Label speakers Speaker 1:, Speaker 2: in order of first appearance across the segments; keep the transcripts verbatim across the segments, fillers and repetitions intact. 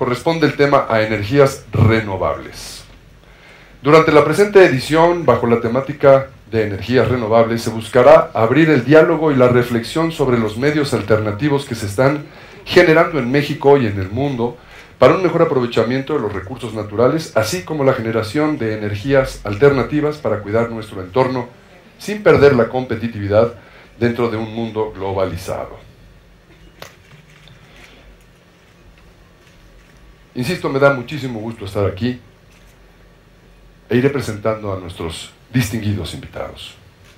Speaker 1: corresponde el tema a energías renovables. Durante la presente edición, bajo la temática de energías renovables, se buscará abrir el diálogo y la reflexión sobre los medios alternativos que se están generando en México y en el mundo para un mejor aprovechamiento de los recursos naturales, así como la generación de energías alternativas para cuidar nuestro entorno sin perder la competitividad dentro de un mundo globalizado. Insisto, me da muchísimo gusto estar aquí e iré presentando a nuestros distinguidos invitados.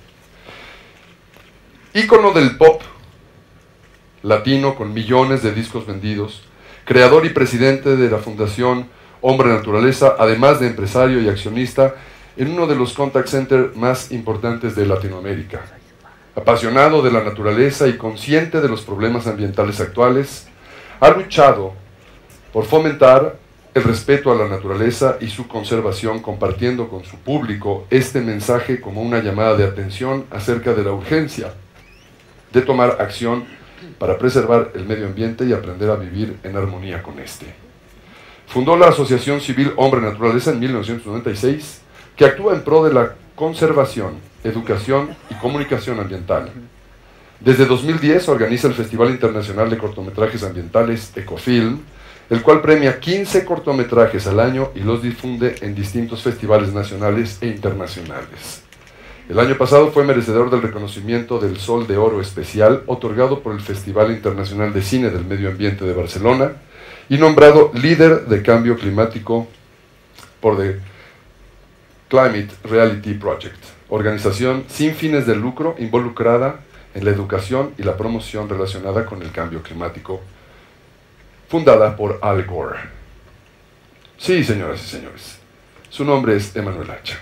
Speaker 1: Ícono del pop latino con millones de discos vendidos, creador y presidente de la Fundación Hombre Naturaleza, además de empresario y accionista en uno de los contact centers más importantes de Latinoamérica. Apasionado de la naturaleza y consciente de los problemas ambientales actuales, ha luchado por fomentar el respeto a la naturaleza y su conservación, compartiendo con su público este mensaje como una llamada de atención acerca de la urgencia de tomar acción para preservar el medio ambiente y aprender a vivir en armonía con este. Fundó la Asociación Civil Hombre Naturaleza en mil novecientos noventa y seis, que actúa en pro de la conservación, educación y comunicación ambiental. Desde dos mil diez organiza el Festival Internacional de Cortometrajes Ambientales Ecofilm, el cual premia quince cortometrajes al año y los difunde en distintos festivales nacionales e internacionales. El año pasado fue merecedor del reconocimiento del Sol de Oro Especial, otorgado por el Festival Internacional de Cine del Medio Ambiente de Barcelona, y nombrado líder de cambio climático por The Climate Reality Project, organización sin fines de lucro involucrada en la educación y la promoción relacionada con el cambio climático, fundada por Al Gore. Sí, señoras y señores, su nombre es Emanuel Hacha.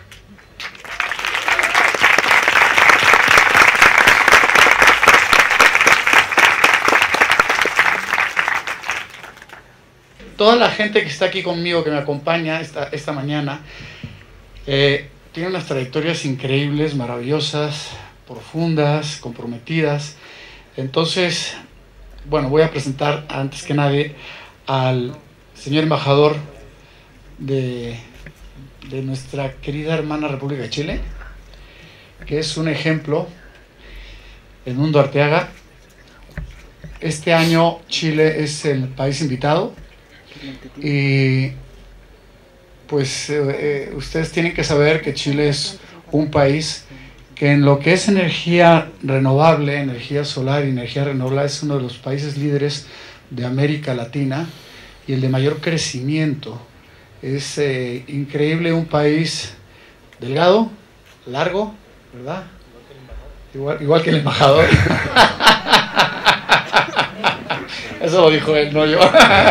Speaker 2: Toda la gente que está aquí conmigo, que me acompaña esta, esta mañana, eh, tiene unas trayectorias increíbles, maravillosas, profundas, comprometidas. Entonces, bueno, voy a presentar antes que nadie al señor embajador de, de nuestra querida hermana República de Chile, que es un ejemplo, Edmundo Arteaga. Este año Chile es el país invitado. Y pues eh, eh, ustedes tienen que saber que Chile es un país que en lo que es energía renovable, energía solar y energía renovable, es uno de los países líderes de América Latina y el de mayor crecimiento. Es eh, increíble, un país delgado, largo, ¿verdad? Igual, igual que el embajador. Eso lo dijo él, no yo.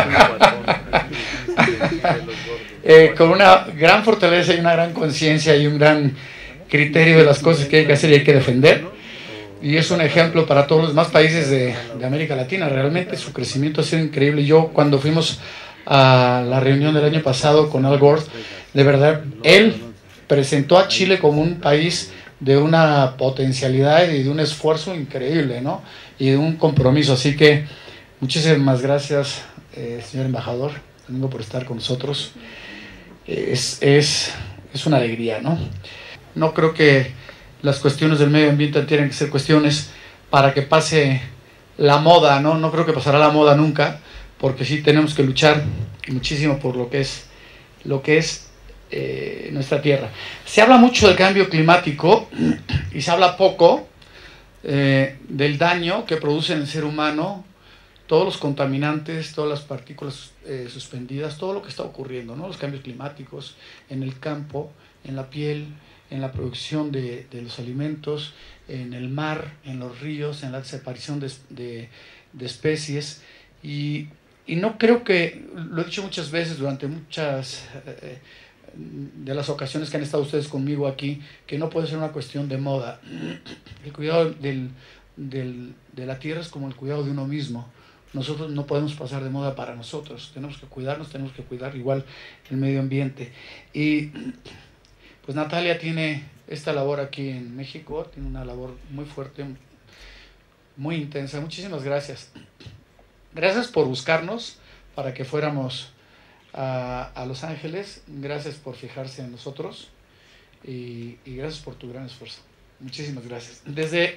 Speaker 2: eh, con una gran fortaleza y una gran conciencia y un gran criterio de las cosas que hay que hacer y hay que defender. Y es un ejemplo para todos los demás países de, de América Latina. Realmente su crecimiento ha sido increíble. Yo, cuando fuimos a la reunión del año pasado con Al Gore, de verdad, él presentó a Chile como un país de una potencialidad y de un esfuerzo increíble, ¿no? Y de un compromiso. Así que muchísimas gracias, eh, señor embajador, domingo, por estar con nosotros. Es, es, es una alegría, ¿no? No creo que las cuestiones del medio ambiente tienen que ser cuestiones para que pase la moda, ¿no? No creo que pasará la moda nunca, porque sí tenemos que luchar muchísimo por lo que es, lo que es eh, nuestra tierra. Se habla mucho del cambio climático y se habla poco eh, del daño que produce en el ser humano todos los contaminantes, todas las partículas eh, suspendidas, todo lo que está ocurriendo, ¿no? Los cambios climáticos en el campo, en la piel, en la producción de, de los alimentos, en el mar, en los ríos, en la desaparición de, de, de especies. Y, y no creo que, lo he dicho muchas veces durante muchas eh, de las ocasiones que han estado ustedes conmigo aquí, que no puede ser una cuestión de moda. El cuidado del, del, de la tierra es como el cuidado de uno mismo. Nosotros no podemos pasar de moda para nosotros, tenemos que cuidarnos, tenemos que cuidar igual el medio ambiente. Y pues Natalia tiene esta labor aquí en México, tiene una labor muy fuerte, muy intensa. Muchísimas gracias. Gracias por buscarnos para que fuéramos a, a Los Ángeles. Gracias por fijarse en nosotros y, y gracias por tu gran esfuerzo. Muchísimas gracias. Desde...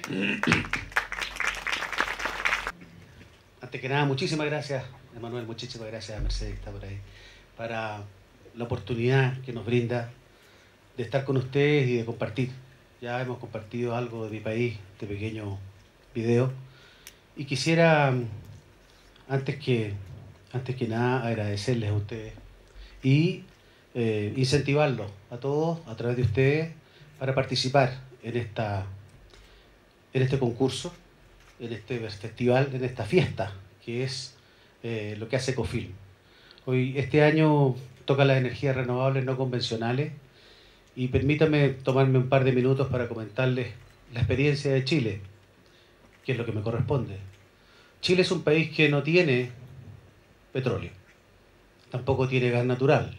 Speaker 3: Antes que nada, muchísimas gracias, Emanuel, muchísimas gracias a Mercedes que está por ahí, para la oportunidad que nos brinda de estar con ustedes y de compartir. Ya hemos compartido algo de mi país, este pequeño video, y quisiera, antes que, antes que nada, agradecerles a ustedes y eh, incentivarlos a todos, a través de ustedes, para participar en, esta, en este concurso, en este festival, en esta fiesta, que es eh, lo que hace Ecofilm. Hoy, este año toca las energías renovables no convencionales, y permítame tomarme un par de minutos para comentarles la experiencia de Chile, que es lo que me corresponde. Chile es un país que no tiene petróleo, tampoco tiene gas natural.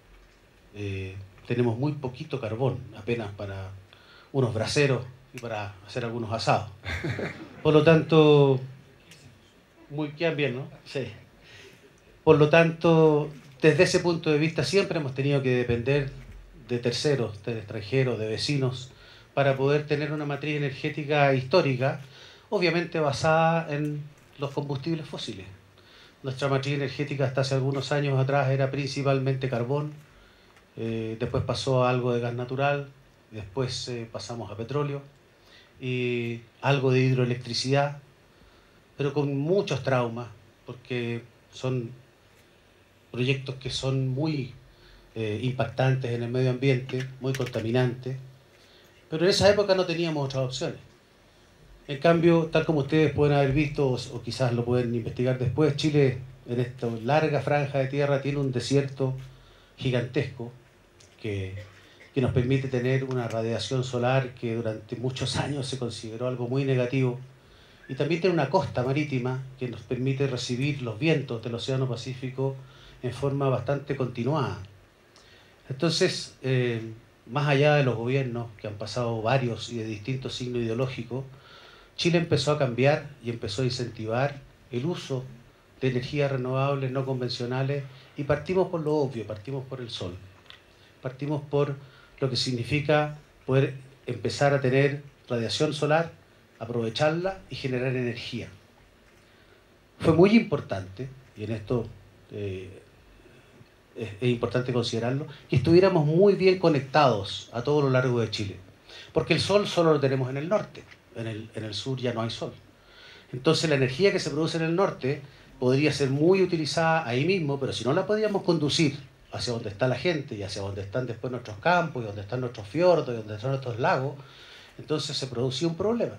Speaker 3: Eh, tenemos muy poquito carbón, apenas para unos braseros y para hacer algunos asados. Por lo tanto, muy quedan bien, ¿no? Sí. Por lo tanto, desde ese punto de vista siempre hemos tenido que depender de terceros, de extranjeros, de vecinos, para poder tener una matriz energética histórica, obviamente basada en los combustibles fósiles. Nuestra matriz energética hasta hace algunos años atrás era principalmente carbón, eh, después pasó a algo de gas natural, después eh, pasamos a petróleo, y algo de hidroelectricidad, pero con muchos traumas, porque son proyectos que son muy eh, impactantes en el medio ambiente, muy contaminantes, pero en esa época no teníamos otras opciones. En cambio, tal como ustedes pueden haber visto, o, o quizás lo pueden investigar después, Chile, en esta larga franja de tierra, tiene un desierto gigantesco que, que nos permite tener una radiación solar que durante muchos años se consideró algo muy negativo, y también tiene una costa marítima que nos permite recibir los vientos del Océano Pacífico en forma bastante continuada. Entonces, eh, más allá de los gobiernos, que han pasado varios y de distintos signos ideológicos, Chile empezó a cambiar y empezó a incentivar el uso de energías renovables no convencionales, y partimos por lo obvio, partimos por el sol. Partimos por lo que significa poder empezar a tener radiación solar, aprovecharla y generar energía. Fue muy importante, y en esto eh, es, es importante considerarlo, que estuviéramos muy bien conectados a todo lo largo de Chile, porque el sol solo lo tenemos en el norte, en el, en el sur ya no hay sol. Entonces la energía que se produce en el norte podría ser muy utilizada ahí mismo, pero si no la podíamos conducir hacia donde está la gente y hacia donde están después nuestros campos y donde están nuestros fiordos y donde están nuestros lagos, entonces se producía un problema.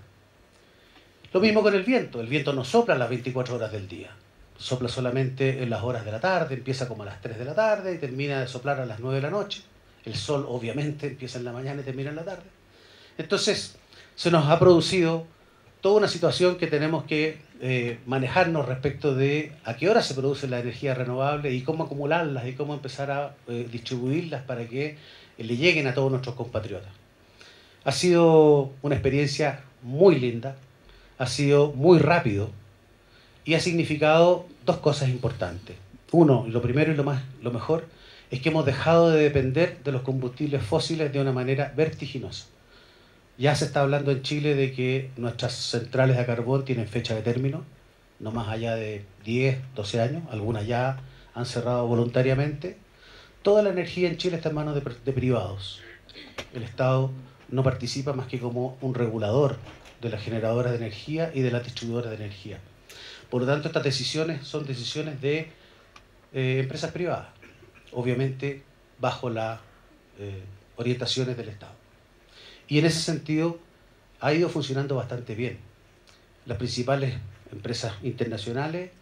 Speaker 3: Lo mismo con el viento. El viento no sopla las veinticuatro horas del día. Sopla solamente en las horas de la tarde, empieza como a las tres de la tarde y termina de soplar a las nueve de la noche. El sol obviamente empieza en la mañana y termina en la tarde. Entonces se nos ha producido toda una situación que tenemos que eh, manejarnos respecto de a qué hora se produce la energía renovable y cómo acumularlas y cómo empezar a eh, distribuirlas para que eh, le lleguen a todos nuestros compatriotas. Ha sido una experiencia muy linda, ha sido muy rápido y ha significado dos cosas importantes. Uno, y lo primero y lo, más, lo mejor, es que hemos dejado de depender de los combustibles fósiles de una manera vertiginosa. Ya se está hablando en Chile de que nuestras centrales de carbón tienen fecha de término, no más allá de diez, doce años, algunas ya han cerrado voluntariamente. Toda la energía en Chile está en manos de, de privados. El Estado no participa más que como un regulador de las generadoras de energía y de las distribuidoras de energía. Por lo tanto, estas decisiones son decisiones de eh, empresas privadas, obviamente bajo las eh, orientaciones del Estado. Y en ese sentido ha ido funcionando bastante bien. Las principales empresas internacionales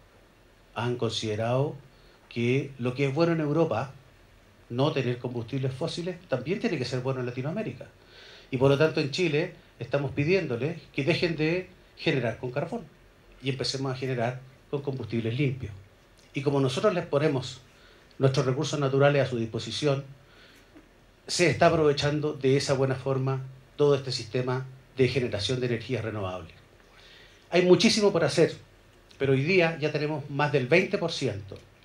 Speaker 3: han considerado que lo que es bueno en Europa, no tener combustibles fósiles, también tiene que ser bueno en Latinoamérica. Y por lo tanto en Chile estamos pidiéndoles que dejen de generar con carbón y empecemos a generar con combustibles limpios. Y como nosotros les ponemos nuestros recursos naturales a su disposición, se está aprovechando de esa buena forma todo este sistema de generación de energías renovables. Hay muchísimo por hacer, pero hoy día ya tenemos más del veinte por ciento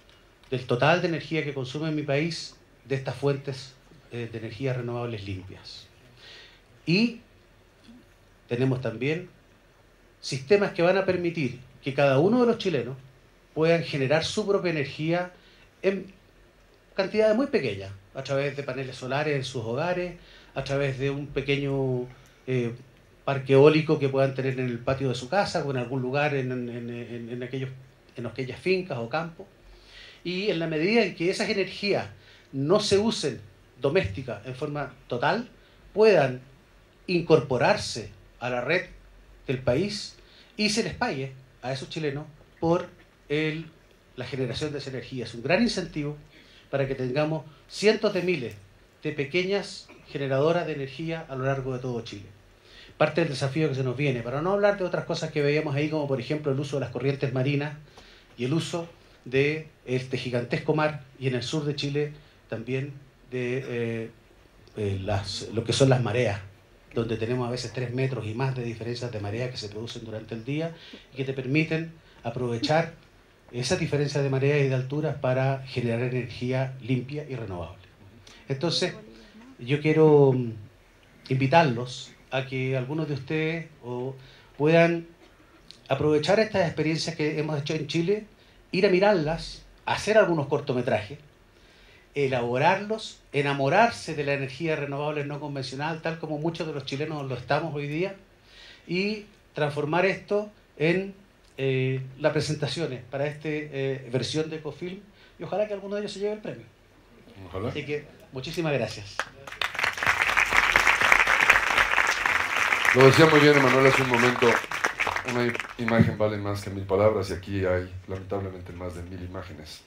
Speaker 3: del total de energía que consume mi país de estas fuentes eh, de energías renovables limpias. Y tenemos también sistemas que van a permitir que cada uno de los chilenos puedan generar su propia energía en cantidades muy pequeñas, a través de paneles solares en sus hogares, a través de un pequeño eh, parque eólico que puedan tener en el patio de su casa o en algún lugar en, en, en, en, aquellos, en aquellas fincas o campos. Y en la medida en que esas energías no se usen domésticas en forma total, puedan incorporarse a la red del país y se les pague a esos chilenos por el, la generación de esa energía. Es un gran incentivo para que tengamos cientos de miles de pequeñas generadoras de energía a lo largo de todo Chile. Parte del desafío que se nos viene, para no hablar de otras cosas que veíamos ahí, como por ejemplo el uso de las corrientes marinas y el uso de este gigantesco mar, y en el sur de Chile también de eh, eh, las, lo que son las mareas, donde tenemos a veces tres metros y más de diferencias de marea que se producen durante el día y que te permiten aprovechar esas diferencias de marea y de altura para generar energía limpia y renovable. Entonces, yo quiero invitarlos a que algunos de ustedes o, puedan aprovechar estas experiencias que hemos hecho en Chile, ir a mirarlas, hacer algunos cortometrajes, elaborarlos, enamorarse de la energía renovable no convencional, tal como muchos de los chilenos lo estamos hoy día, y transformar esto en eh, las presentaciones para esta eh, versión de Ecofilm, y ojalá que alguno de ellos se lleve el premio.
Speaker 1: Ojalá.
Speaker 3: Así que, muchísimas gracias.
Speaker 1: Lo decía muy bien Emanuel hace un momento, una imagen vale más que mil palabras, y aquí hay lamentablemente más de mil imágenes.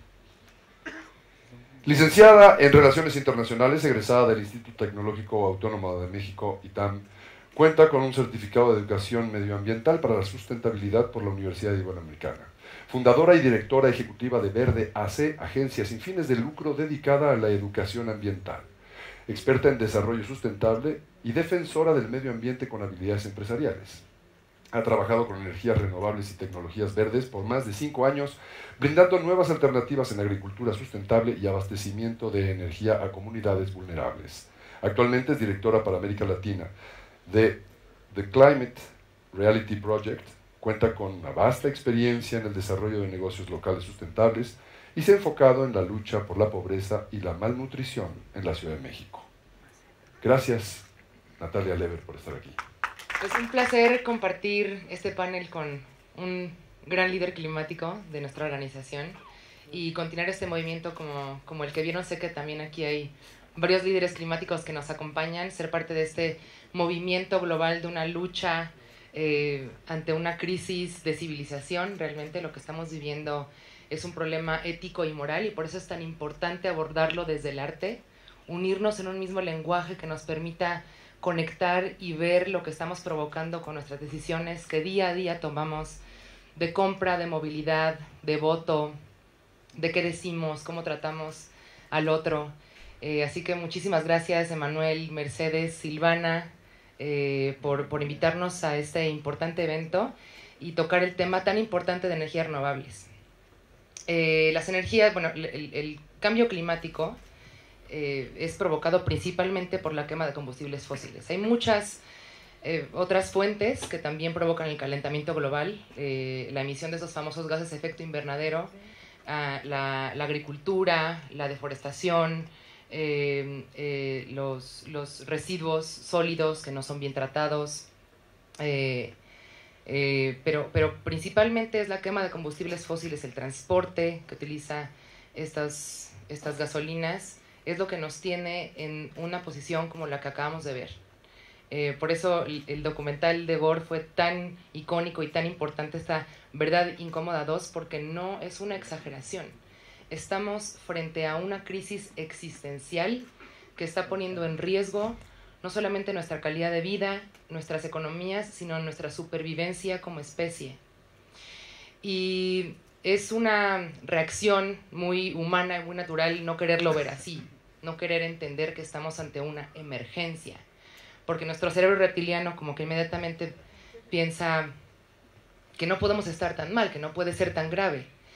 Speaker 1: Licenciada en Relaciones Internacionales, egresada del Instituto Tecnológico Autónomo de México, I T A M, cuenta con un certificado de educación medioambiental para la sustentabilidad por la Universidad Iberoamericana. Fundadora y directora ejecutiva de Verde A C, agencia sin fines de lucro dedicada a la educación ambiental. Experta en desarrollo sustentable y defensora del medio ambiente con habilidades empresariales. Ha trabajado con energías renovables y tecnologías verdes por más de cinco años, brindando nuevas alternativas en agricultura sustentable y abastecimiento de energía a comunidades vulnerables. Actualmente es directora para América Latina de The Climate Reality Project. Cuenta con una vasta experiencia en el desarrollo de negocios locales sustentables y se ha enfocado en la lucha por la pobreza y la malnutrición en la Ciudad de México. Gracias, Natalia Lever, por estar aquí.
Speaker 4: Es un placer compartir este panel con un gran líder climático de nuestra organización y continuar este movimiento como, como el que vieron. Sé que también aquí hay varios líderes climáticos que nos acompañan, ser parte de este movimiento global de una lucha eh, ante una crisis de civilización. Realmente lo que estamos viviendo es un problema ético y moral, y por eso es tan importante abordarlo desde el arte, unirnos en un mismo lenguaje que nos permita conectar y ver lo que estamos provocando con nuestras decisiones que día a día tomamos de compra, de movilidad, de voto, de qué decimos, cómo tratamos al otro. Eh, así que muchísimas gracias, Emanuel, Mercedes, Silvana, eh, por, por invitarnos a este importante evento y tocar el tema tan importante de energías renovables. Eh, las energías, bueno, el, el cambio climático Eh, es provocado principalmente por la quema de combustibles fósiles. Hay muchas eh, otras fuentes que también provocan el calentamiento global, eh, la emisión de esos famosos gases de efecto invernadero, uh, la, la agricultura, la deforestación, eh, eh, los, los residuos sólidos que no son bien tratados, eh, eh, pero, pero principalmente es la quema de combustibles fósiles, el transporte que utiliza estas, estas gasolinas, es lo que nos tiene en una posición como la que acabamos de ver. Eh, por eso el, el documental de Gore fue tan icónico y tan importante, esta Verdad Incómoda dos, porque no es una exageración. Estamos frente a una crisis existencial que está poniendo en riesgo no solamente nuestra calidad de vida, nuestras economías, sino nuestra supervivencia como especie. Y es una reacción muy humana y muy natural no quererlo ver así, no querer entender que estamos ante una emergencia, porque nuestro cerebro reptiliano como que inmediatamente piensa que no podemos estar tan mal, que no puede ser tan grave.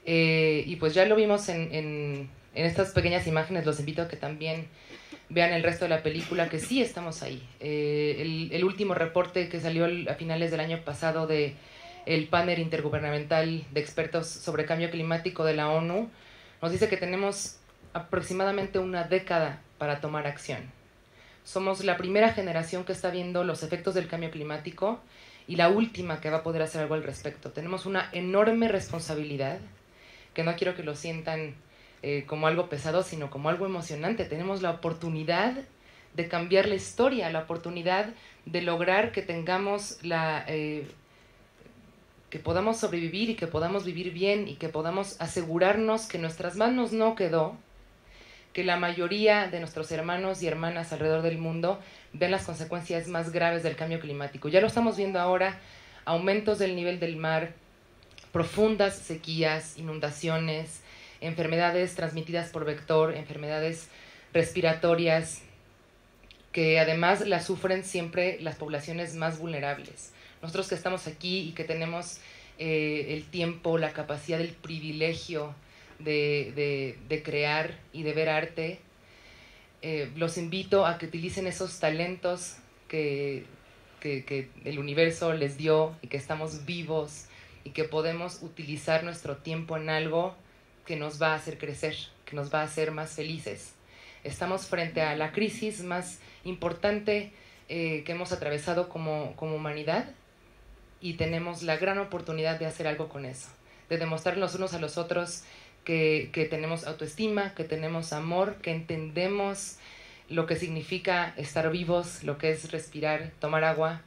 Speaker 4: Eh, y pues ya lo vimos en, en, en estas pequeñas imágenes, los invito a que también vean el resto de la película, que sí estamos ahí. Eh, el, el último reporte que salió a finales del año pasado de el panel intergubernamental de expertos sobre cambio climático de la ONU nos dice que tenemos aproximadamente una década para tomar acción. Somos la primera generación que está viendo los efectos del cambio climático y la última que va a poder hacer algo al respecto. Tenemos una enorme responsabilidad, que no quiero que lo sientan eh, como algo pesado, sino como algo emocionante. Tenemos la oportunidad de cambiar la historia, la oportunidad de lograr que tengamos la... Eh, que podamos sobrevivir y que podamos vivir bien y que podamos asegurarnos que en nuestras manos no quedó que la mayoría de nuestros hermanos y hermanas alrededor del mundo vean las consecuencias más graves del cambio climático. Ya lo estamos viendo ahora, aumentos del nivel del mar, profundas sequías, inundaciones, enfermedades transmitidas por vector, enfermedades respiratorias, que además las sufren siempre las poblaciones más vulnerables. Nosotros que estamos aquí y que tenemos eh, el tiempo, la capacidad, el privilegio de, de, de crear y de ver arte, eh, los invito a que utilicen esos talentos que, que, que el universo les dio y que estamos vivos y que podemos utilizar nuestro tiempo en algo que nos va a hacer crecer, que nos va a hacer más felices. Estamos frente a la crisis más importante eh, que hemos atravesado como, como humanidad, y tenemos la gran oportunidad de hacer algo con eso, de demostrar los unos a los otros que, que tenemos autoestima, que tenemos amor, que entendemos lo que significa estar vivos, lo que es respirar, tomar agua.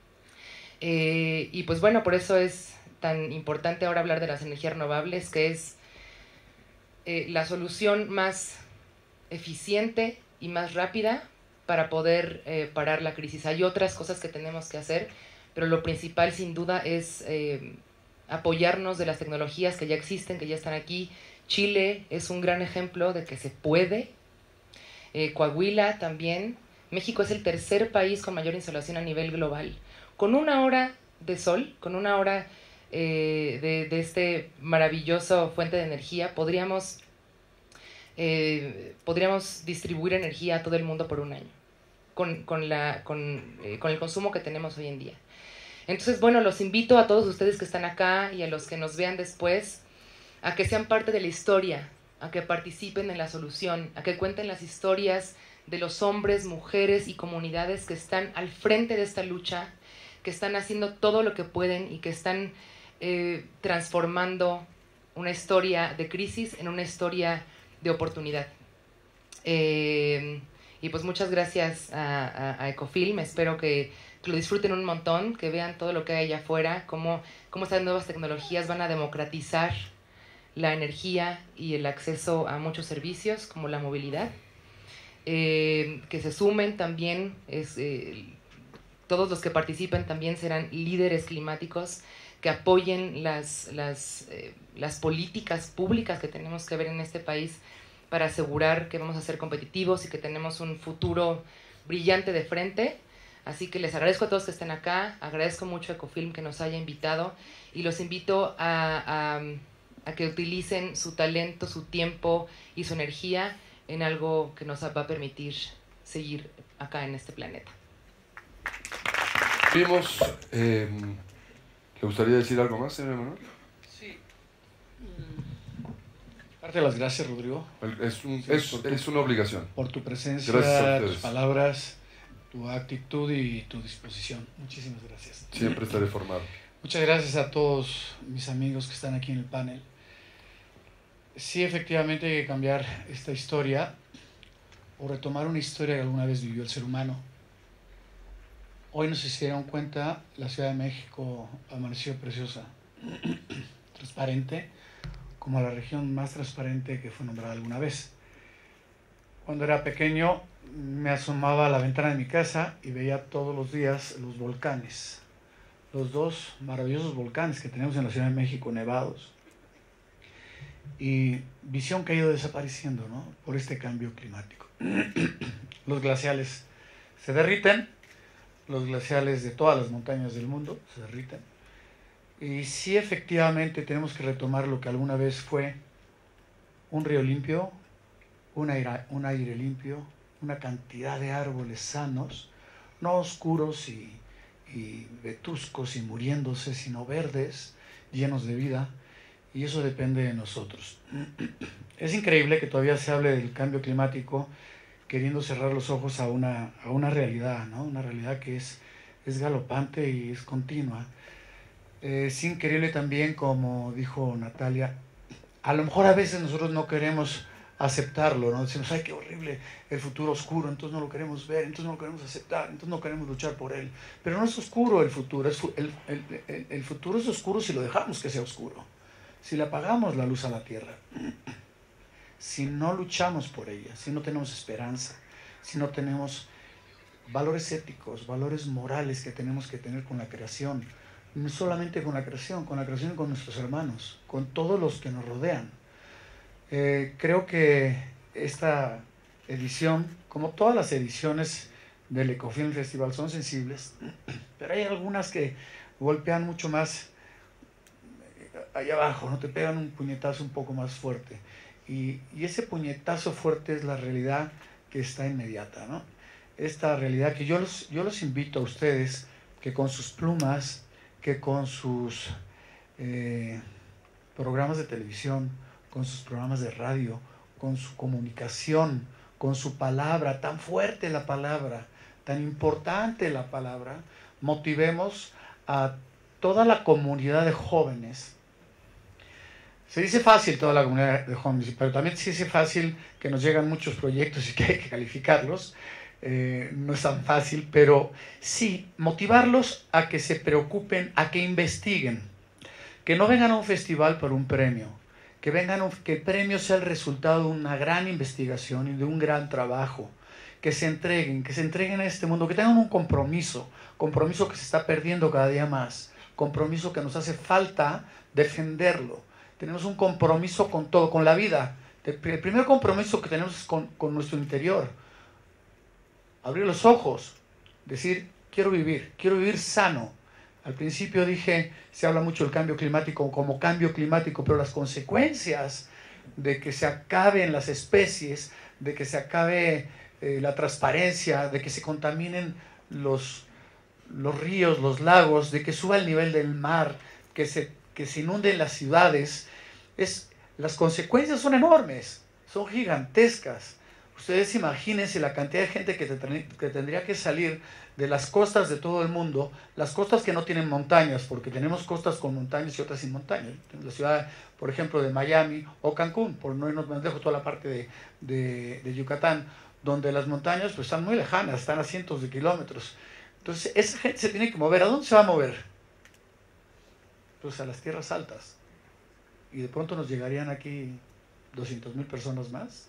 Speaker 4: Eh, y pues bueno, por eso es tan importante ahora hablar de las energías renovables, que es eh, la solución más eficiente y más rápida para poder eh, parar la crisis. Hay otras cosas que tenemos que hacer, pero lo principal sin duda es eh, apoyarnos de las tecnologías que ya existen, que ya están aquí. Chile es un gran ejemplo de que se puede. Eh, Coahuila también. México es el tercer país con mayor insolación a nivel global. Con una hora de sol, con una hora eh, de, de este maravilloso fuente de energía, podríamos, eh, podríamos distribuir energía a todo el mundo por un año, con, con, la, con, eh, con el consumo que tenemos hoy en día. Entonces, bueno, los invito a todos ustedes que están acá y a los que nos vean después a que sean parte de la historia, a que participen en la solución, a que cuenten las historias de los hombres, mujeres y comunidades que están al frente de esta lucha, que están haciendo todo lo que pueden y que están eh, transformando una historia de crisis en una historia de oportunidad. Eh, y pues muchas gracias a, a, a Ecofilm, espero que que lo disfruten un montón, que vean todo lo que hay allá afuera, cómo, cómo estas nuevas tecnologías van a democratizar la energía y el acceso a muchos servicios, como la movilidad. Eh, que se sumen también, es, eh, todos los que participen también serán líderes climáticos, que apoyen las, las, eh, las políticas públicas que tenemos que ver en este país para asegurar que vamos a ser competitivos y que tenemos un futuro brillante de frente. Así que les agradezco a todos que estén acá, agradezco mucho a Ecofilm que nos haya invitado y los invito a, a, a que utilicen su talento, su tiempo y su energía en algo que nos va a permitir seguir acá en este planeta.
Speaker 1: Vimos, eh, ¿le gustaría decir algo más, señor Emanuel?
Speaker 2: Sí. Parte de las gracias, Rodrigo.
Speaker 1: Es, un,
Speaker 2: Sí,
Speaker 1: es,
Speaker 2: tu,
Speaker 1: es una obligación.
Speaker 2: Por tu presencia, tus palabras, tu actitud y tu disposición. Muchísimas gracias.
Speaker 1: Siempre estaré formado.
Speaker 2: Muchas gracias a todos mis amigos que están aquí en el panel. Sí, efectivamente hay que cambiar esta historia o retomar una historia que alguna vez vivió el ser humano. Hoy no sé si se dieron cuenta, la Ciudad de México amaneció preciosa, transparente, como la región más transparente que fue nombrada alguna vez. Cuando era pequeño me asomaba a la ventana de mi casa y veía todos los días los volcanes, los dos maravillosos volcanes que tenemos en la Ciudad de México, nevados, y visión que ha ido desapareciendo, ¿no?, por este cambio climático. Los glaciales se derriten, los glaciales de todas las montañas del mundo se derriten, Y sí, efectivamente, tenemos que retomar lo que alguna vez fue un río limpio, un aire, un aire limpio, una cantidad de árboles sanos, no oscuros y, y vetuscos y muriéndose, sino verdes, llenos de vida, y eso depende de nosotros. Es increíble que todavía se hable del cambio climático queriendo cerrar los ojos a una, a una realidad, ¿no? Una realidad que es, es galopante y es continua. Eh, es increíble también, como dijo Natalia, a lo mejor a veces nosotros no queremos aceptarlo, ¿no? Decimos, ay, qué horrible el futuro oscuro, entonces no lo queremos ver, entonces no lo queremos aceptar, entonces no queremos luchar por él. Pero no es oscuro el futuro, es, el, el, el, el futuro es oscuro si lo dejamos que sea oscuro, si le apagamos la luz a la tierra, si no luchamos por ella, si no tenemos esperanza, si no tenemos valores éticos, valores morales que tenemos que tener con la creación, no solamente con la creación, con la creación y con nuestros hermanos, con todos los que nos rodean. Eh, creo que esta edición, como todas las ediciones del Ecofilm Festival, son sensibles, pero hay algunas que golpean mucho más allá abajo, ¿no? Te pegan un puñetazo un poco más fuerte. Y, y ese puñetazo fuerte es la realidad que está inmediata, ¿no? Esta realidad que yo los, yo los invito a ustedes que con sus plumas, que con sus eh, programas de televisión, con sus programas de radio, con su comunicación, con su palabra, tan fuerte la palabra, tan importante la palabra, motivemos a toda la comunidad de jóvenes. Se dice fácil toda la comunidad de jóvenes, pero también se dice fácil que nos llegan muchos proyectos y que hay que calificarlos. Eh, no es tan fácil, pero sí, motivarlos a que se preocupen, a que investiguen, que no vengan a un festival por un premio, que, vengan un, que el premio sea el resultado de una gran investigación y de un gran trabajo, que se entreguen, que se entreguen a este mundo, que tengan un compromiso, compromiso que se está perdiendo cada día más, compromiso que nos hace falta defenderlo. Tenemos un compromiso con todo, con la vida. El primer compromiso que tenemos es con, con nuestro interior. Abrir los ojos, decir, quiero vivir, quiero vivir sano. Al principio dije, se habla mucho del cambio climático como cambio climático, pero las consecuencias de que se acaben las especies, de que se acabe eh, la transparencia, de que se contaminen los, los ríos, los lagos, de que suba el nivel del mar, que se, que se inunden las ciudades, es, las consecuencias son enormes, son gigantescas. Ustedes imagínense la cantidad de gente que, te, que tendría que salir de las costas de todo el mundo, las costas que no tienen montañas, porque tenemos costas con montañas y otras sin montañas. La ciudad, por ejemplo, de Miami o Cancún, por no irnos más lejos, toda la parte de, de, de Yucatán, donde las montañas pues, están muy lejanas, están a cientos de kilómetros. Entonces, esa gente se tiene que mover. ¿A dónde se va a mover? Pues a las tierras altas. Y de pronto nos llegarían aquí doscientas mil personas más,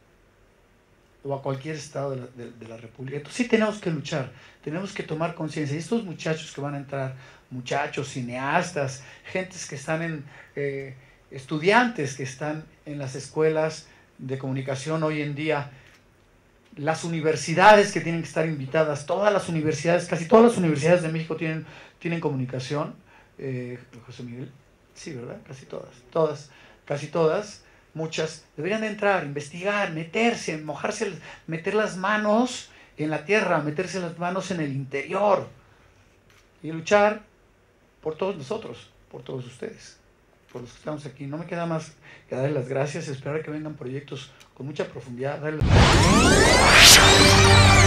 Speaker 2: o a cualquier estado de la, de, de la República. Entonces sí tenemos que luchar, tenemos que tomar conciencia. Y estos muchachos que van a entrar, muchachos, cineastas, gentes que están en, eh, estudiantes que están en las escuelas de comunicación hoy en día, las universidades que tienen que estar invitadas, todas las universidades, casi todas las universidades de México tienen, tienen comunicación. Eh, José Miguel, sí, ¿verdad? Casi todas, todas, casi todas. Muchas deberían de entrar, investigar, meterse, mojarse, meter las manos en la tierra, meterse las manos en el interior y luchar por todos nosotros, por todos ustedes, por los que estamos aquí. No me queda más que darles las gracias, esperar que vengan proyectos con mucha profundidad. Darles...